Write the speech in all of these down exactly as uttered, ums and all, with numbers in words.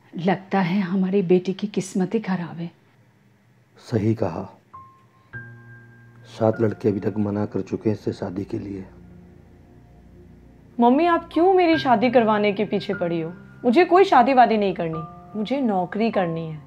लगता है हमारी बेटी की किस्मत ही खराब है। सही कहा। सात लड़के अभी तक मना कर चुके हैं इससे शादी के लिए। मम्मी आप क्यों मेरी शादी करवाने के पीछे पड़ी हो? मुझे कोई शादी वादी नहीं करनी, मुझे नौकरी करनी है।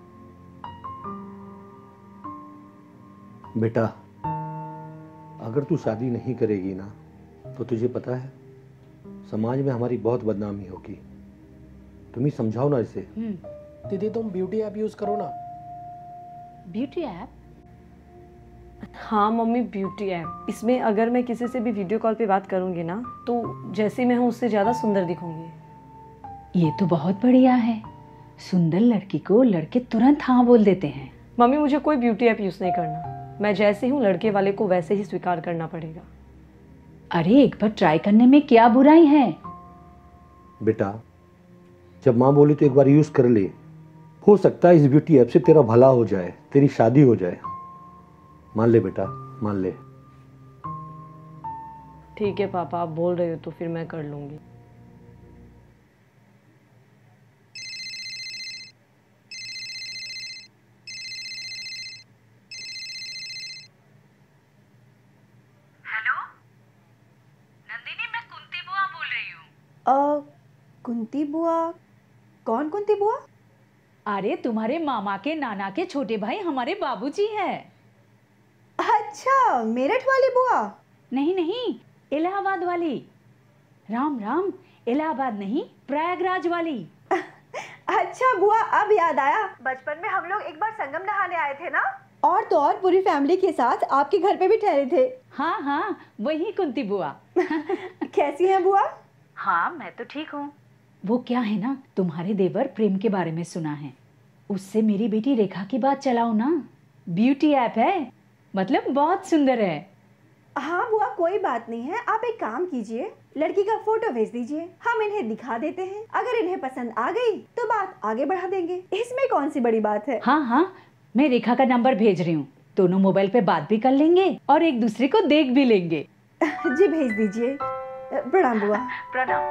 बेटा, अगर तू शादी नहीं करेगी ना तो तुझे पता है समाज में हमारी बहुत बदनामी होगी। तुम ही समझाओ ना इसे। दीदी तुम ब्यूटी ऐप यूज करो ना। Beauty app? हाँ मम्मी, ब्यूटी ऐप। इसमें अगर मैं किसी से भी वीडियो कॉल पे बात करूंगी ना तो जैसे मैं हूँ उससे ज़्यादा सुंदर दिखूंगी। ये तो बहुत बढ़िया है। सुंदर लड़की को लड़के तुरंत हाँ बोल देते हैं। मम्मी मुझे कोई ब्यूटी ऐप यूज़ नहीं करना। मैं जैसे हूँ लड़के वाले को वैसे ही स्वीकार करना पड़ेगा। अरे एक बार ट्राई करने में क्या बुराई है? बेटा, जब माँ बोली तो एक बार यूज कर ले। हो सकता है इस ब्यूटी ऐप से तेरा भला हो जाए, तेरी शादी हो जाए। मान ले बेटा, मान ले। ठीक है पापा, आप बोल रहे हो तो फिर मैं कर लूंगी। हेलो नंदिनी, मैं कुंती बुआ बोल रही हूँ। अ कुंती बुआ? कौन कुंती बुआ? अरे तुम्हारे मामा के नाना के छोटे भाई हमारे बाबूजी हैं। अच्छा, मेरठ वाली बुआ? नहीं नहीं, इलाहाबाद वाली। राम राम, इलाहाबाद नहीं, प्रयागराज वाली। अच्छा बुआ, अब याद आया। बचपन में हम लोग एक बार संगम नहाने आए थे ना, और तो और पूरी फैमिली के साथ आपके घर पे भी ठहरे थे। हाँ हाँ, वही कुंती बुआ। कैसी है बुआ? हाँ मैं तो ठीक हूँ। वो क्या है ना, तुम्हारे देवर प्रेम के बारे में सुना है, उससे मेरी बेटी रेखा की बात चलाओ ना। ब्यूटी ऐप है, मतलब बहुत सुंदर है। हाँ बुआ, कोई बात नहीं है। आप एक काम कीजिए, लड़की का फोटो भेज दीजिए, हम इन्हें दिखा देते हैं। अगर इन्हें पसंद आ गई तो बात आगे बढ़ा देंगे। इसमें कौन सी बड़ी बात है। हाँ हाँ, मैं रेखा का नंबर भेज रही हूँ। दोनों मोबाइल पे बात भी कर लेंगे और एक दूसरे को देख भी लेंगे। जी भेज दीजिए। प्रणाम बुआ। प्रणाम।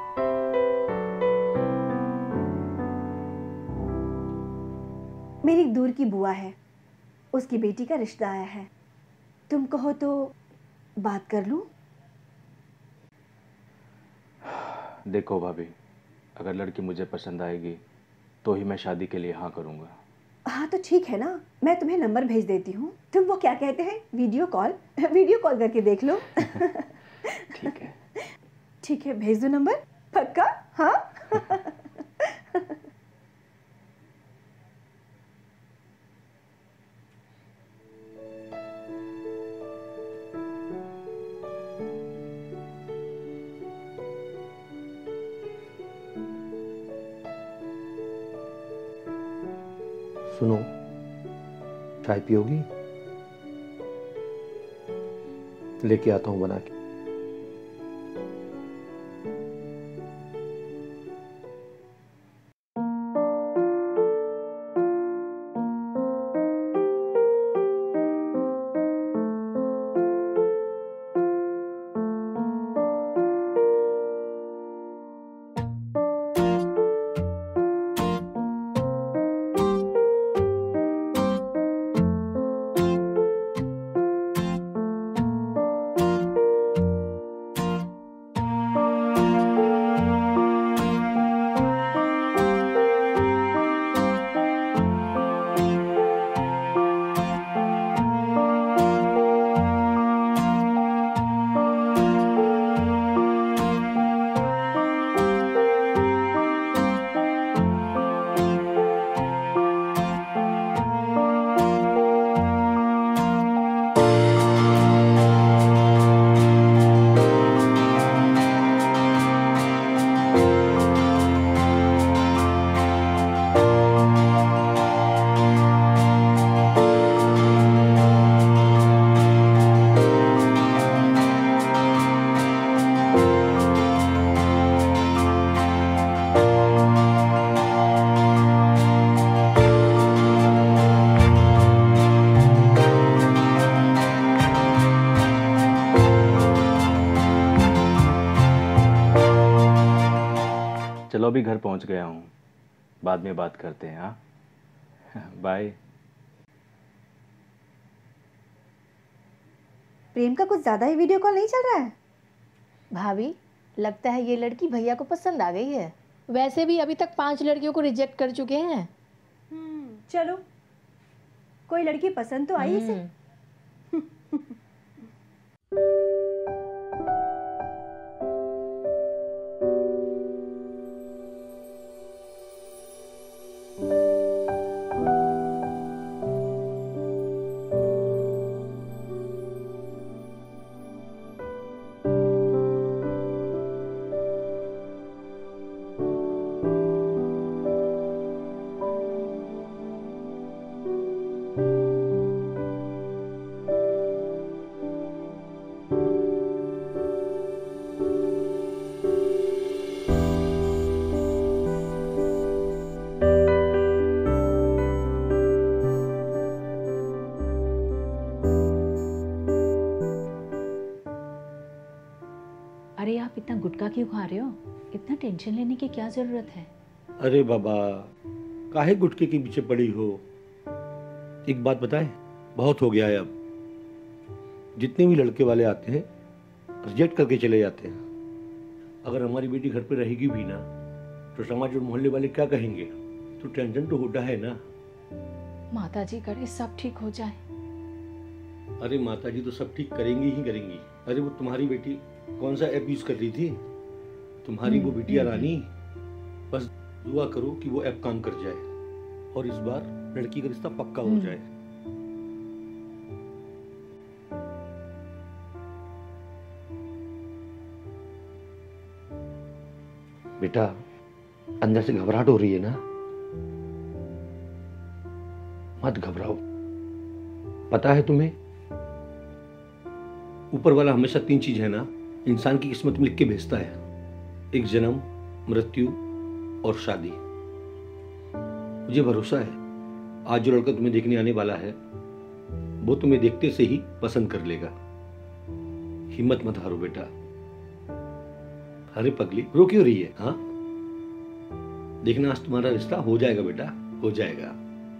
मेरी दूर की बुआ है, उसकी बेटी का रिश्ता आया है। तुम कहो तो बात कर लूं? देखो भाभी, अगर लड़की मुझे पसंद आएगी तो ही मैं शादी के लिए हाँ करूँगा। हाँ तो ठीक है ना, मैं तुम्हें नंबर भेज देती हूँ। तुम वो क्या कहते हैं, वीडियो कॉल वीडियो कॉल करके देख लो। ठीक है। ठीक है, भेज दो नंबर। पक्का? हाँ। सुनो, चाय पियोगी? लेके आता हूं बना के। चलो अभी घर पहुंच गया हूँ, बाद में बात करते हैं। हाँ बाय। प्रेम का कुछ ज्यादा ही वीडियो कॉल नहीं चल रहा है। भाभी, लगता है ये लड़की भैया को पसंद आ गई है। वैसे भी अभी तक पांच लड़कियों को रिजेक्ट कर चुके हैं। चलो, कोई लड़की पसंद तो आई इसे। अरे आप इतना गुटखा क्यों खा रहे हो? इतना टेंशन लेने की क्या जरूरत है? अरे बाबा, काहे गुटके के पीछे पड़ी हो? एक बात बताए, बहुत हो गया है अब। जितने भी लड़के वाले आते हैं रिजेक्ट करके चले जाते हैं। अगर हमारी बेटी घर पे रहेगी भी ना तो समाज और मोहल्ले वाले क्या कहेंगे? तो टेंशन तो होता है ना। माता जी करे सब ठीक हो जाए। अरे माता जी तो सब ठीक करेंगी ही करेंगी। अरे वो तुम्हारी बेटी कौन सा ऐप यूज कर रही थी? तुम्हारी वो बिटिया रानी। बस दुआ करो कि वो ऐप काम कर जाए और इस बार लड़की का रिश्ता पक्का हो जाए। बेटा, अंदर से घबराहट हो रही है ना? मत घबराओ। पता है तुम्हें, ऊपर वाला हमेशा तीन चीज है ना इंसान की किस्मत में लिख के भेजता है। एक जन्म, मृत्यु और शादी। मुझे भरोसा है आज जो लड़का तुम्हें देखने आने वाला है वो तुम्हें देखते से ही पसंद कर लेगा। हिम्मत मत हारो बेटा। अरे पगली, रो क्यों रही है? हाँ, देखना आज तुम्हारा रिश्ता हो जाएगा बेटा, हो जाएगा।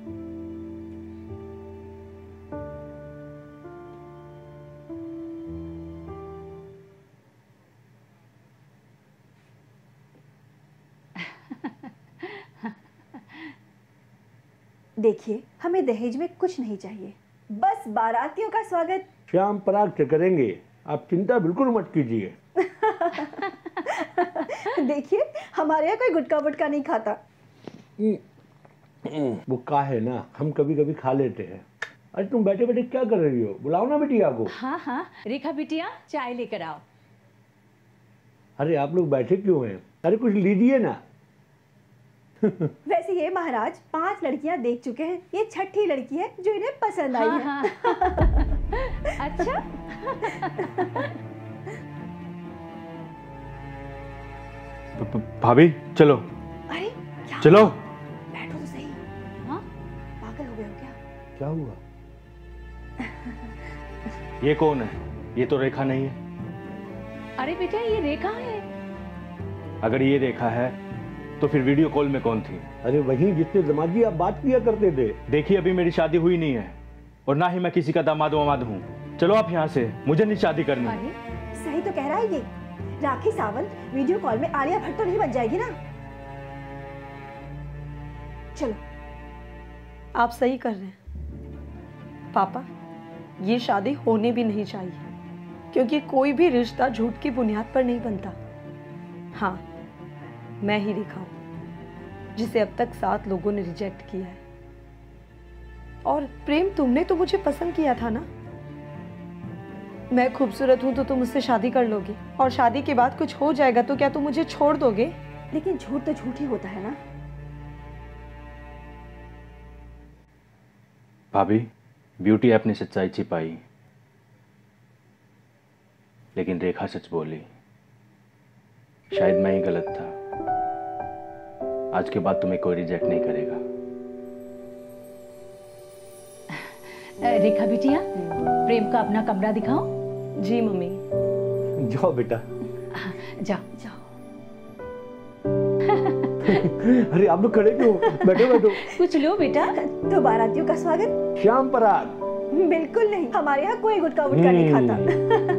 देखिए, हमें दहेज में कुछ नहीं चाहिए, बस बारातियों का स्वागत श्याम पराग से करेंगे, आप चिंता बिल्कुल मत कीजिए। देखिए, हमारे यहाँ कोई गुटका वुटका नहीं खाता। वो का है ना, हम कभी कभी खा लेते हैं। अरे तुम बैठे बैठे क्या कर रही हो? बुलाओ ना बिटिया को। हाँ हाँ, रेखा बिटिया चाय लेकर आओ। अरे आप लोग बैठे क्यों हैं? अरे कुछ लीजिए ना। वैसे ये महाराज पांच लड़कियां देख चुके हैं, ये छठी लड़की है जो इन्हें पसंद आई है। हाँ, हाँ। अच्छा। भाभी चलो। अरे क्या? चलो बैठो तो सही। हाँ? पागल हो गए हो क्या? क्या हुआ? ये कौन है? ये तो रेखा नहीं है। अरे बेटा, ये रेखा है। अगर ये रेखा है तो फिर वीडियो कॉल में कौन थी? अरे वही जिससे दमाजी आप बात किया करते थे। देखिए, अभी मेरी शादी हुई नहीं है और ना ही मैं किसी का दामाद वामाद हूँ। चलो आप यहाँ से, मुझे नहीं शादी करनी। अरे सही तो कह रहा है ये। राखी सावंत वीडियो कॉल में आलिया भट्ट तो नहीं बन जाएगी ना? चलो। आप सही कर रहे हैं पापा, ये शादी होने भी नहीं चाहिए, क्योंकि कोई भी रिश्ता झूठ की बुनियाद पर नहीं बनता। हाँ, मैं ही रेखा हूं जिसे अब तक सात लोगों ने रिजेक्ट किया है। और प्रेम, तुमने तो मुझे पसंद किया था ना? मैं खूबसूरत हूं तो तुम मुझसे शादी कर लोगे, और शादी के बाद कुछ हो जाएगा तो क्या तुम मुझे छोड़ दोगे? लेकिन झूठ तो झूठ ही होता है ना। भाभी, ब्यूटी ऐप ने सच्चाई छिपाई, लेकिन रेखा सच बोली। शायद मैं ही गलत था। आज के बाद तुम्हें कोई रिजेक्ट नहीं करेगा। रेखा बिटिया, प्रेम का अपना कमरा दिखाओ। जी मम्मी। जाओ बेटा। जाओ जाओ। अरे आप लोग खड़े क्यों? बैठो बैठो। कुछ लो बेटा। तो बारातियों का स्वागत? श्याम पराग। बिल्कुल नहीं, हमारे यहाँ कोई गुटखा वुटखा नहीं खाता।